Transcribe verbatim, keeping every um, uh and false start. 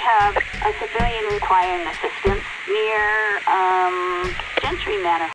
have a civilian requiring assistance near um, Gentry Manor.